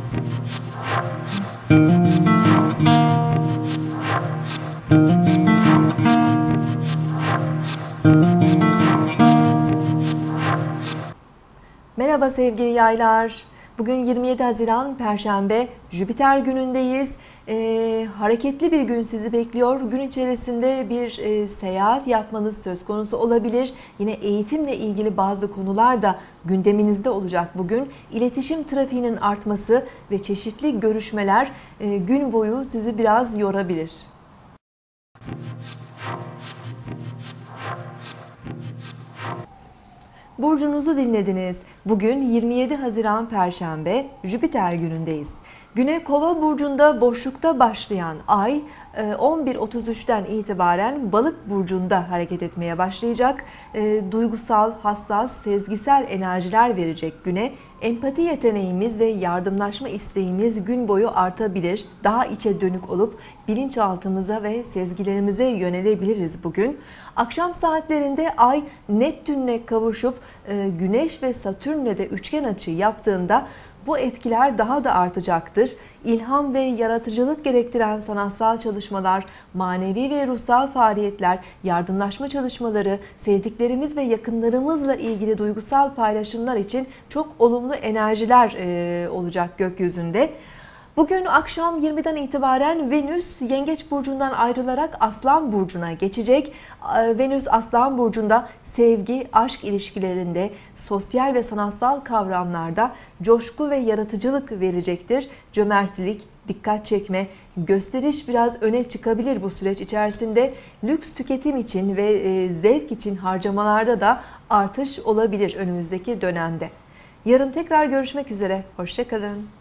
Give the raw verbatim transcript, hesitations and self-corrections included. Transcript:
Merhaba sevgili yaylar. Bugün yirmi yedi Haziran Perşembe, Jüpiter günündeyiz. Ee, hareketli bir gün sizi bekliyor. Gün içerisinde bir e, seyahat yapmanız söz konusu olabilir. Yine eğitimle ilgili bazı konular da gündeminizde olacak bugün. İletişim trafiğinin artması ve çeşitli görüşmeler e, gün boyu sizi biraz yorabilir. Burcunuzu dinlediniz. Bugün yirmi yedi Haziran Perşembe, Jüpiter günündeyiz. Güne Kova burcunda boşlukta başlayan ay on bir otuz üçten itibaren Balık burcunda hareket etmeye başlayacak. Duygusal, hassas, sezgisel enerjiler verecek güne. Empati yeteneğimiz ve yardımlaşma isteğimiz gün boyu artabilir. Daha içe dönük olup bilinçaltımıza ve sezgilerimize yönelebiliriz bugün. Akşam saatlerinde ay Neptün'le kavuşup Güneş ve Satürn'le de üçgen açı yaptığında bu etkiler daha da artacaktır. İlham ve yaratıcılık gerektiren sanatsal çalışmalar, manevi ve ruhsal faaliyetler, yardımlaşma çalışmaları, sevdiklerimiz ve yakınlarımızla ilgili duygusal paylaşımlar için çok olumlu enerjiler olacak gökyüzünde. Bugün akşam yirmiden itibaren Venüs Yengeç burcundan ayrılarak Aslan burcuna geçecek. Venüs Aslan burcunda sevgi, aşk ilişkilerinde, sosyal ve sanatsal kavramlarda coşku ve yaratıcılık verecektir. Cömertlik, dikkat çekme, gösteriş biraz öne çıkabilir bu süreç içerisinde. Lüks tüketim için ve zevk için harcamalarda da artış olabilir önümüzdeki dönemde. Yarın tekrar görüşmek üzere. Hoşça kalın.